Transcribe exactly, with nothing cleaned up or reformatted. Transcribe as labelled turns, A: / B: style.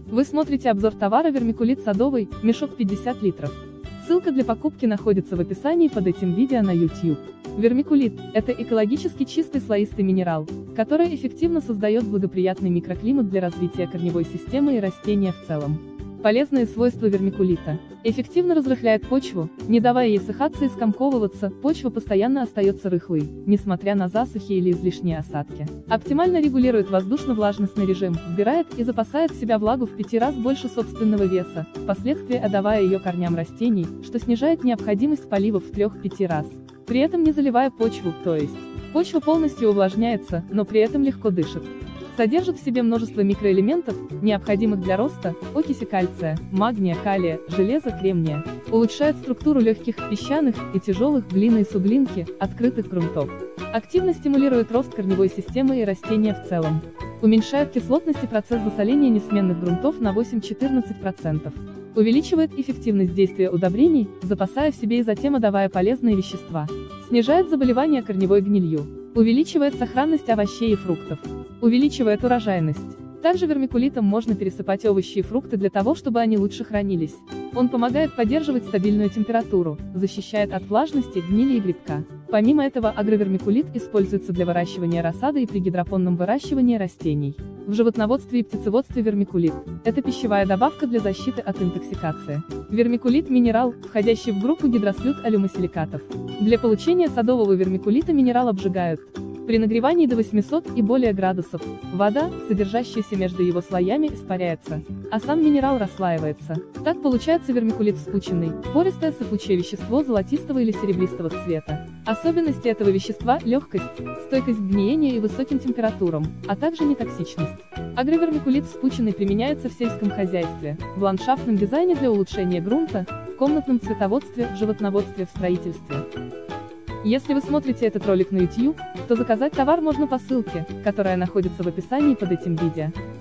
A: Вы смотрите обзор товара вермикулит садовый, мешок пятьдесят литров. Ссылка для покупки находится в описании под этим видео на YouTube. Вермикулит – это экологически чистый слоистый минерал, который эффективно создает благоприятный микроклимат для развития корневой системы и растения в целом. Полезные свойства вермикулита. Эффективно разрыхляет почву, не давая ей сыхаться и скомковываться, почва постоянно остается рыхлой, несмотря на засухи или излишние осадки. Оптимально регулирует воздушно-влажностный режим, вбирает и запасает в себя влагу в пяти раз больше собственного веса, впоследствии отдавая ее корням растений, что снижает необходимость поливов в трех-пяти раз. При этом не заливая почву, то есть почва полностью увлажняется, но при этом легко дышит. Содержит в себе множество микроэлементов, необходимых для роста, окиси кальция, магния, калия, железа, кремния. Улучшает структуру легких, песчаных и тяжелых глины и суглинки, открытых грунтов. Активно стимулирует рост корневой системы и растения в целом. Уменьшает кислотность и процесс засоления несменных грунтов на восемь-четырнадцать процентов. Увеличивает эффективность действия удобрений, запасая в себе и затем отдавая полезные вещества. Снижает заболевания корневой гнилью. Увеличивает сохранность овощей и фруктов. Увеличивает урожайность. Также вермикулитом можно пересыпать овощи и фрукты для того, чтобы они лучше хранились. Он помогает поддерживать стабильную температуру, защищает от влажности, гнили и грибка. Помимо этого, агровермикулит используется для выращивания рассады и при гидропонном выращивании растений. В животноводстве и птицеводстве вермикулит – это пищевая добавка для защиты от интоксикации. Вермикулит – минерал, входящий в группу гидрослют-алюмосиликатов. Для получения садового вермикулита минерал обжигают. При нагревании до восьмисот и более градусов, вода, содержащаяся между его слоями, испаряется, а сам минерал расслаивается. Так получается вермикулит вспученный, пористое сыпучее вещество золотистого или серебристого цвета. Особенности этого вещества – легкость, стойкость к гниению и высоким температурам, а также нетоксичность. Агровермикулит вспученный применяется в сельском хозяйстве, в ландшафтном дизайне для улучшения грунта, в комнатном цветоводстве, в животноводстве, в строительстве. Если вы смотрите этот ролик на YouTube, то заказать товар можно по ссылке, которая находится в описании под этим видео.